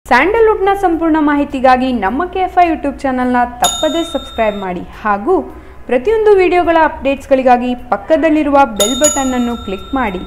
ಸ್ಯಾಂಡಲ್ವುಡ್ನ ಸಂಪೂರ್ಣ ಮಾಹಿತಿಗಾಗಿ ನಮ್ಮ ಕೆಎಫ್ಐ ಯೂಟ್ಯೂಬ್ ಚಾನಲ್ನ ತಪ್ಪದೇ ಸಬ್ಸ್ಕ್ರೈಬ್ ಮಾಡಿ ಹಾಗೂ ಪ್ರತಿಯೊಂದು ವಿಡಿಯೋಗಳ ಅಪ್ಡೇಟ್ಸ್ಗಳಿಗಾಗಿ ಪಕ್ಕದಲ್ಲಿರುವ ಬೆಲ್ ಬಟನ್ ಅನ್ನು ಕ್ಲಿಕ್ ಮಾಡಿ.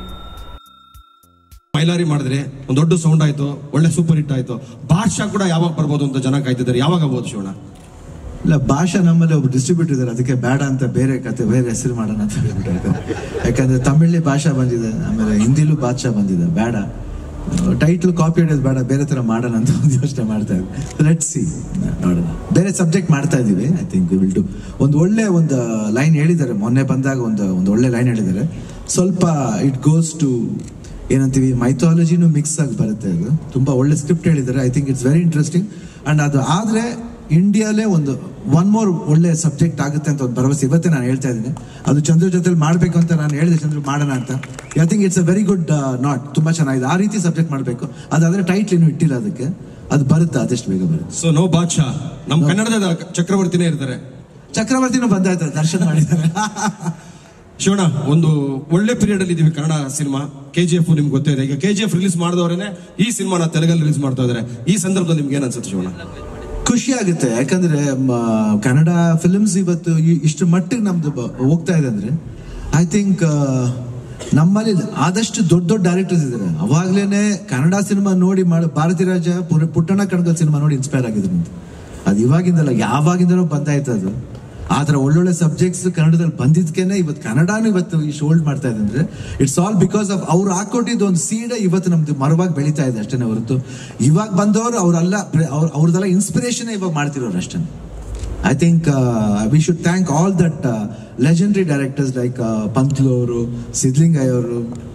ಮೈಲಾರಿ ಮಾಡಿದ್ರೆ ಒಂದು ದೊಡ್ಡ ಸೌಂಡ್ ಆಯ್ತು, ಒಳ್ಳೆ ಸೂಪರ್ ಹಿಟ್ ಆಯ್ತು. ಭಾಷಾ ಕೂಡ ಯಾವಾಗ ಬರ್ಬೋದು ಅಂತ ಜನ ಕಾಯ್ತಿದ್ದಾರೆ, ಯಾವಾಗ ಆಗ್ಬೋದು ಶಿವಣ್ಣ? ಇಲ್ಲ, ಭಾಷಾ ನಮ್ಮಲ್ಲಿ ಒಬ್ರು ಡಿಸ್ಟ್ರಿಬ್ಯೂಟರ್ ಇದ್ದಾರೆ, ಅದಕ್ಕೆ ಬೇಡ ಅಂತ ಬೇರೆ ಕತೆ ಬೇರೆ ಹೆಸರು ಮಾಡೋಣ ಅಂತ ಹೇಳ್ಬಿಟ್ಟಿದ್ದಾರೆ. ಯಾಕಂದ್ರೆ ತಮಿಳಲ್ಲಿ ಭಾಷಾ ಬಂದಿದೆ, ಆಮೇಲೆ ಹಿಂದಿಲೂ ಬಾದ್ಶಾ ಬಂದಿದೆ, ಬೇಡ ಟೈಟಲ್ ಕಾಪಿ ಹಿಡಿಯೋದು ಬೇಡ, ಬೇರೆ ತರ ಮಾಡೋಣ ಅಂತ ಒಂದು ಯೋಚನೆ ಮಾಡ್ತಾ ಇದ್ವಿ. ಲೆಟ್ಸ್ ಸಿ, ನೋಡೋಣ. ಬೇರೆ ಸಬ್ಜೆಕ್ಟ್ ಮಾಡ್ತಾ ಇದೀವಿ. I think will do. ಒಂದು ಒಳ್ಳೆ ಒಂದು ಲೈನ್ ಹೇಳಿದ್ದಾರೆ ಮೊನ್ನೆ ಬಂದಾಗ, ಒಂದು ಒಳ್ಳೆ ಲೈನ್ ಹೇಳಿದ್ದಾರೆ. ಸ್ವಲ್ಪ ಇಟ್ ಗೋಸ್ ಟು ಏನಂತೀವಿ, ಮೈಥಾಲಜಿನೂ ಮಿಕ್ಸ್ ಆಗಿ ಬರುತ್ತೆ. ಅದು ತುಂಬಾ ಒಳ್ಳೆ ಸ್ಕ್ರಿಪ್ಟ್ ಹೇಳಿದ್ದಾರೆ. I think it's very interesting. And ಅದು ಆದ್ರೆ ಇಂಡಿಯಾಲೇ ಒನ್ ಮೋರ್ ಒಳ್ಳೆ ಸಬ್ಜೆಕ್ಟ್ ಆಗುತ್ತೆ ಅಂತ ಒಂದು ಭರವಸೆ ಇವತ್ತೇ ನಾನು ಹೇಳ್ತಾ ಇದ್ದೀನಿ. ಅದು ಚಂದ್ರ ಜೊತೆಲಿ ಮಾಡ್ಬೇಕು ಅಂತ ನಾನು ಹೇಳಿದೆ, ಚಂದ್ರ ಮಾಡೋಣ ಅಂತ. I think it's a very good knot, ತುಂಬಾ ಚೆನ್ನಾಗಿದೆ. ಆ ರೀತಿ ಸಬ್ಜೆಕ್ಟ್ ಮಾಡಬೇಕು. ಅದಾದ್ರೆ ಟೈಟ್ಲ್ ಏನು ಇಟ್ಟಿಲ್ಲ ಅದಕ್ಕೆ, ಅದು ಬರುತ್ತೆ, ಆದಷ್ಟು ಬೇಗ ಬರುತ್ತೆ. ಸೊ ನೋ ಬಾದ್ಶಾ, ನಮ್ಮ ಕನ್ನಡದ ಚಕ್ರವರ್ತಿನೇ ಇರ್ತಾರೆ. ಚಕ್ರವರ್ತಿನೂ ಬಂದಾಯ್ತಾರೆ, ದರ್ಶನ ಮಾಡಿದ್ದಾರೆ. ಶಿವಣ್ಣ, ಒಂದು ಒಳ್ಳೆ ಪೀರಿಯಡ್ ಅಲ್ಲಿ ಇದೀವಿ. ಕನ್ನಡ ಸಿನಿಮಾ KGF ನಿಮ್ಗೆ ಗೊತ್ತೇ ಇದೆ. ಈಗ KGF ರಿಲೀಸ್ ಮಾಡಿದವರೇನೆ ಈ ಸಿನಿಮಾನ ತೆಲುಗಲ್ಲಿ ರಿಲೀಸ್ ಮಾಡ್ತಾ ಇದ್ದಾರೆ. ಈ ಸಂದರ್ಭದಲ್ಲಿ ನಿಮ್ಗೆ ಏನ್ ಅನ್ಸುತ್ತೆ ಶಿವಣ್ಣ? ಖುಷಿ ಆಗುತ್ತೆ, ಯಾಕಂದ್ರೆ ಕನ್ನಡ ಫಿಲ್ಮ್ಸ್ ಇವತ್ತು ಇಷ್ಟು ಮಟ್ಟಿಗೆ ನಮ್ದು ಹೋಗ್ತಾ ಇದೆ ಅಂದ್ರೆ ಐ ಥಿಂಕ್ ನಮ್ಮಲ್ಲಿ ಆದಷ್ಟು ದೊಡ್ಡ ದೊಡ್ಡ ಡೈರೆಕ್ಟರ್ಸ್ ಇದ್ದಾರೆ. ಅವಾಗ್ಲೇನೆ ಕನ್ನಡ ಸಿನಿಮಾ ನೋಡಿ ಭಾರತಿ ರಾಜ ಪುಟ್ಟಣ್ಣ ಕಣಗಲ್ ಸಿನಿಮಾ ನೋಡಿ ಇನ್ಸ್ಪೈರ್ ಆಗಿದ್ರು ಅಂತ. ಅದು ಇವಾಗಿಂದಲ್ಲ, ಯಾವಾಗಿಂದನೂ ಬಂದಾಯ್ತು. ಅದು ಆತರ ಒಳ್ಳೊಳ್ಳೆ ಸಬ್ಜೆಕ್ಟ್ಸ್ ಕನ್ನಡದಲ್ಲಿ ಬಂದಿದ್ಕೇನೆ ಇವತ್ತು ಕನ್ನಡನೂ ಇವತ್ತು ಇಷ್ಟು ಹೋಲ್ಡ್ ಮಾಡ್ತಾ ಇದೆ ಅಂದ್ರೆ ಇಟ್ಸ್ ಆಲ್ ಬಿಕಾಸ್ ಆಫ್ ಅವ್ರು ಹಾಕೊಟ್ಟಿದ್ದು ಒಂದು ಸೀಡ್ ಇವತ್ತು ನಮ್ದು ಮರವಾಗಿ ಬೆಳೀತಾ ಇದೆ ಅಷ್ಟೇ ಹೊರತು ಇವಾಗ ಬಂದವರು ಅವರೆಲ್ಲ ಅವ್ರದೆಲ್ಲ ಇನ್ಸ್ಪಿರೇಷನ್ ಇವಾಗ ಮಾಡ್ತಿರೋರು ಅಷ್ಟೇ. I think we should thank all that legendary directors like Panthulu ಅವರು, ಸಿದ್ಲಿಂಗಯ್ಯ ಅವರು,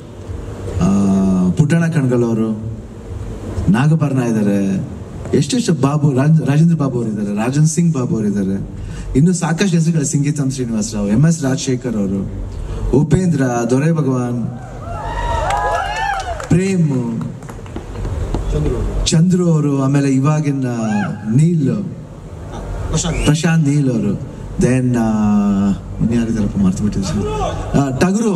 ಪುಟ್ಟಣ್ಣ ಕಣಗಲ್ ಅವರು, ನಾಗಭರಣ ಇದ್ದಾರೆ, ಎಷ್ಟೆಷ್ಟು ಬಾಬು, ರಾಜೇಂದ್ರ ಬಾಬು ಅವರು ಇದ್ದಾರೆ, ರಾಜನ್ ಸಿಂಗ್ ಬಾಬು ಅವರು ಇದ್ದಾರೆ, ಇನ್ನು ಸಾಕಷ್ಟು ಹೆಸರುಗಳು, ಸಂಗೀತಂ ಶ್ರೀನಿವಾಸ ರಾವ್, MS ರಾಜಶೇಖರ್ ಅವರು, ಉಪೇಂದ್ರ, ದೊರೆ ಭಗವಾನ್, ಪ್ರೇಮ್, ಚಂದ್ರು ಅವರು, ಆಮೇಲೆ ಇವಾಗಿನ ಪ್ರಶಾಂತ್ ನೀಲ್ ಅವರು, ದೆನ್ ಇನ್ಯಾರಿದಾರಪ್ಪ ಮರ್ತು ಬಿಟ್ಟಿದ್ರು, ಟಗರು,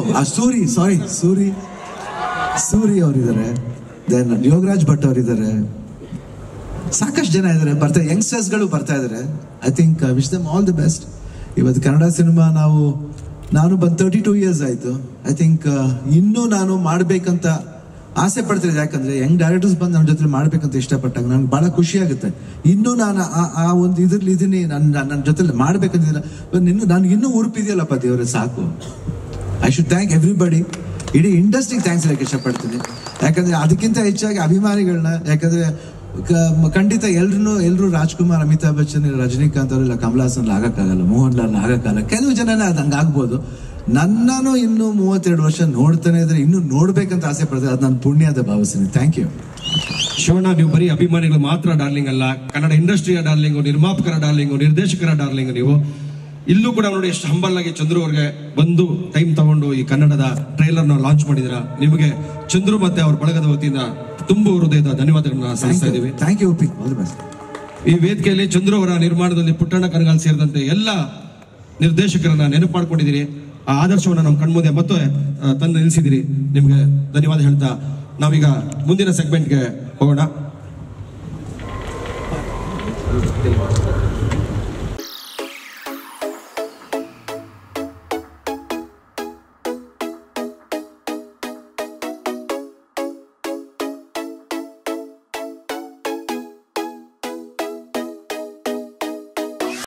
ಸೂರಿ ಅವರಿದ್ದಾರೆ, ದೆನ್ ಯೋಗರಾಜ್ ಭಟ್ ಅವರಿದ್ದಾರೆ, ಸಾಕಷ್ಟು ಜನ ಇದ್ದಾರೆ, ಬರ್ತಾರೆ, ಯಂಗ್ಸ್ಟರ್ಸ್ ಗಳು ಬರ್ತಾ ಇದಾರೆ. I think wish them all the best. ಇವತ್ತು ಕನ್ನಡ ಸಿನಿಮಾ ನಾನು ಬಂದು 32 years ಆಯ್ತು. ಐ ಥಿಂಕ್ ಇನ್ನೂ ನಾನು ಮಾಡ್ಬೇಕಂತ ಆಸೆ ಪಡ್ತಿದ್ದೆ, ಯಾಕಂದ್ರೆ ಯಂಗ್ ಡೈರೆಕ್ಟರ್ಸ್ ಬಂದು ನನ್ನ ಜೊತೆ ಮಾಡ್ಬೇಕಂತ ಇಷ್ಟಪಟ್ಟಾಗ ನನ್ಗೆ ಬಹಳ ಖುಷಿ ಆಗುತ್ತೆ. ಇನ್ನೂ ನಾನು ಆ ಒಂದು ಇದ್ರಲ್ಲಿ ಇದೀನಿ, ನನ್ನ ಜೊತೆ ಮಾಡ್ಬೇಕಂತಿಲ್ಲ. ನನ್ಗೆ ಇನ್ನೂ ಉರುಪಿದೆಯಲ್ಲಪ್ಪ ದೇವ್ರೆ, ಸಾಕು. ಐ ಶುಡ್ ಥ್ಯಾಂಕ್ ಎವ್ರಿಬಡಿ, ಇಡೀ ಇಂಡಸ್ಟ್ರಿಗೆ ಥ್ಯಾಂಕ್ಸ್ ಹೇಳಕ್ಕೆ ಇಷ್ಟಪಡ್ತೀನಿ. ಯಾಕಂದ್ರೆ ಅದಕ್ಕಿಂತ ಹೆಚ್ಚಾಗಿ ಅಭಿಮಾನಿಗಳನ್ನ, ಯಾಕಂದ್ರೆ ಖಂಡಿತ ಎಲ್ರು ರಾಜ್ಕುಮಾರ್, ಅಮಿತಾಬ್ ಬಚ್ಚನ್, ರಜನಿಕಾಂತ್ ಅವರೆಲ್ಲ ಕಮಲ್ ಹಾಸನ್ ಆಗಕ್ಕಾಗಲ್ಲ, ಮೋಹನ್ ಲಾಲ್ ಆಗಕ್ಕಾಗಲ್ಲ. ಕೆಲವು ಜನನೇ ಅದು ಹಂಗಾಗ್ಬೋದು. ನನ್ನೂ ಇನ್ನು 32 ವರ್ಷ ನೋಡ್ತಾನೆ ಇದ್ರೆ ಇನ್ನೂ ನೋಡ್ಬೇಕಂತ ಆಸೆ ಪಡ್ತಾರೆ. ಅದು ನನ್ನ ಪುಣ್ಯ ಅಂತ ಭಾವಿಸ್ತೀನಿ. Thank you Shivanna. ನೀವು ಬರೀ ಅಭಿಮಾನಿಗಳು ಮಾತ್ರ ಡಾರ್ಲಿಂಗ್ ಅಲ್ಲ, ಕನ್ನಡ ಇಂಡಸ್ಟ್ರಿಯ ಡಾರ್ಲಿಂಗು, ನಿರ್ಮಾಪಕರ ಡಾರ್ಲಿಂಗು, ನಿರ್ದೇಶಕರ ಡಾರ್ಲಿಂಗು. ನೀವು ಇಲ್ಲೂ ಕೂಡ ನೋಡಿ ಎಷ್ಟು ಹಂಬಲ್ ಆಗಿ ಚಂದ್ರು ಅವ್ರಿಗೆ ಬಂದು ಟೈಮ್ ತಗೊಂಡು ಈ ಕನ್ನಡದ ಟ್ರೈಲರ್ ನ ಲಾಂಚ್ ಮಾಡಿದಿರ. ನಿಮಗೆ ಚಂದ್ರು ಮತ್ತೆ ಅವ್ರ ಬಳಗದ ವತಿಯಿಂದ ತುಂಬಾ ಹೃದಯದ ಧನ್ಯವಾದಗಳನ್ನ ಸಲ್ಲಿಸ್ತಾ ಇದ್ದೀವಿ. Thank you. All the best. ಈ ವೇದಿಕೆಯಲ್ಲಿ ಚಂದ್ರು ಅವರ ನಿರ್ಮಾಣದಲ್ಲಿ ಪುಟ್ಟಣ್ಣ ಕಣಗಾಲ್ ಸೇರಿದಂತೆ ಎಲ್ಲ ನಿರ್ದೇಶಕರನ್ನ ನೆನಪು ಮಾಡ್ಕೊಂಡಿದ್ದೀರಿ. ಆ ಆದರ್ಶವನ್ನ ನಮ್ಮ ಕಣ್ಮುಂದೆ ಮತ್ತೆ ತಂದು ನಿಲ್ಲಿಸಿದಿರಿ. ನಿಮ್ಗೆ ಧನ್ಯವಾದ ಹೇಳ್ತಾ ನಾವೀಗ ಮುಂದಿನ ಸೆಗ್ಮೆಂಟ್ಗೆ ಹೋಗೋಣ.